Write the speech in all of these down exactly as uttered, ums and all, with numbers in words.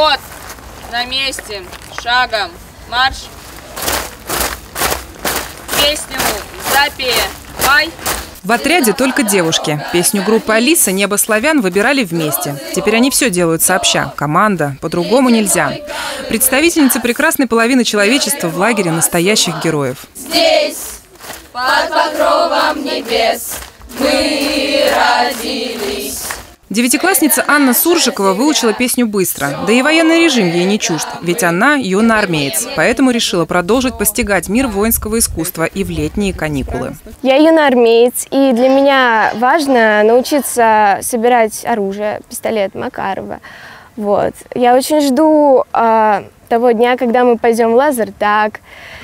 Вот, на месте, шагом, марш. Песню запевай. В отряде только девушки. Песню группы «Алиса» «Небо славян» выбирали вместе. Теперь они все делают сообща. Команда. По-другому нельзя. Представительницы прекрасной половины человечества в лагере настоящих героев. Здесь, под покровом небес, мы родились. Девятиклассница Анна Суржикова выучила песню быстро. Да и военный режим ей не чужд, ведь она юноармеец. Поэтому решила продолжить постигать мир воинского искусства и в летние каникулы. Я юноармеец, и для меня важно научиться собирать оружие, пистолет Макарова. Вот. Я очень жду э, того дня, когда мы пойдем в лазертаг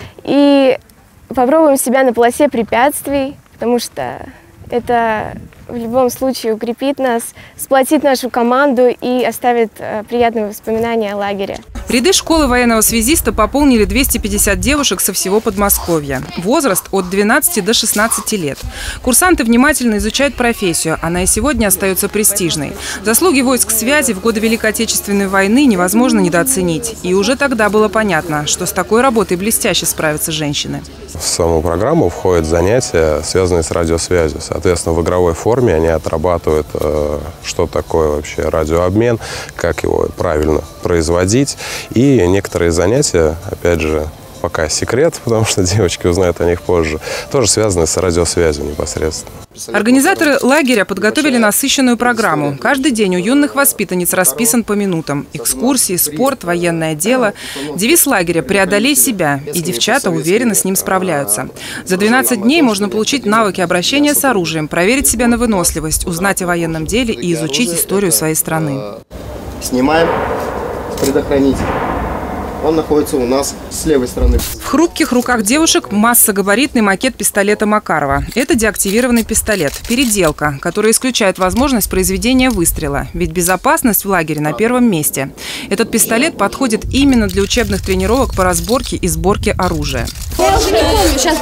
и попробуем себя на полосе препятствий, потому что это в любом случае укрепит нас, сплотит нашу команду и оставит э, приятные воспоминания о лагере. Ряды школы военного связиста пополнили двести пятьдесят девушек со всего Подмосковья. Возраст от двенадцати до шестнадцати лет. Курсанты внимательно изучают профессию. Она и сегодня остается престижной. Заслуги войск связи в годы Великой Отечественной войны невозможно недооценить. И уже тогда было понятно, что с такой работой блестяще справятся женщины. В саму программу входят занятия, связанные с радиосвязью. Соответственно, в игровой форме они отрабатывают, э, что такое вообще радиообмен, как его правильно производить. И некоторые занятия, опять же, пока секрет, потому что девочки узнают о них позже, тоже связаны с радиосвязью непосредственно. Организаторы лагеря подготовили насыщенную программу. Каждый день у юных воспитанниц расписан по минутам. Экскурсии, спорт, военное дело. Девиз лагеря «Преодолей себя», и девчата уверенно с ним справляются. За двенадцать дней можно получить навыки обращения с оружием, проверить себя на выносливость, узнать о военном деле и изучить историю своей страны. Снимаем предохранитель. Он находится у нас с левой стороны. В хрупких руках девушек массогабаритный макет пистолета Макарова. Это деактивированный пистолет. Переделка, которая исключает возможность произведения выстрела. Ведь безопасность в лагере на первом месте. Этот пистолет подходит именно для учебных тренировок по разборке и сборке оружия. Я уже не помню, сейчас...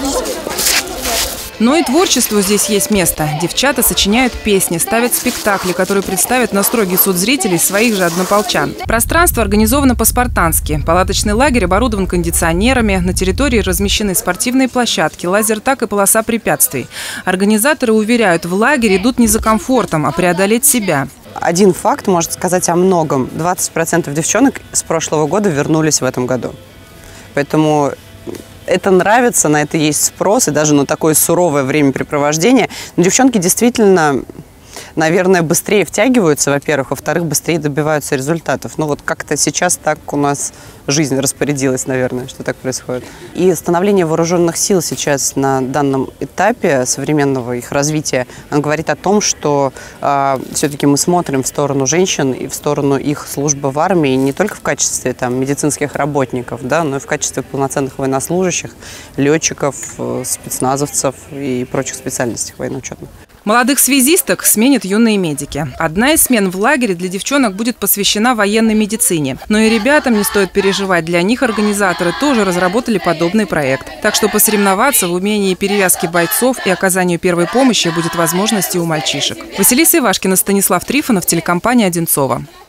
Но и творчеству здесь есть место. Девчата сочиняют песни, ставят спектакли, которые представят на строгий суд зрителей своих же однополчан. Пространство организовано по-спартански. Палаточный лагерь оборудован кондиционерами. На территории размещены спортивные площадки, лазертаг и полоса препятствий. Организаторы уверяют, в лагерь идут не за комфортом, а преодолеть себя. Один факт может сказать о многом. двадцать процентов девчонок с прошлого года вернулись в этом году. Поэтому... это нравится, на это есть спрос, и даже на такое суровое времяпрепровождение. Но девчонки действительно, наверное, быстрее втягиваются, во-первых, во-вторых, быстрее добиваются результатов. Ну вот как-то сейчас так у нас жизнь распорядилась, наверное, что так происходит. И становление вооруженных сил сейчас на данном этапе современного их развития, он говорит о том, что э, все-таки мы смотрим в сторону женщин и в сторону их службы в армии не только в качестве там, медицинских работников, да, но и в качестве полноценных военнослужащих, летчиков, э, спецназовцев и прочих специальностей военно-учетных. Молодых связисток сменят юные медики. Одна из смен в лагере для девчонок будет посвящена военной медицине. Но и ребятам не стоит переживать. Для них организаторы тоже разработали подобный проект. Так что посоревноваться в умении перевязки бойцов и оказанию первой помощи будет возможность и у мальчишек. Василиса Ивашкина, Станислав Трифонов, телекомпания «Одинцово».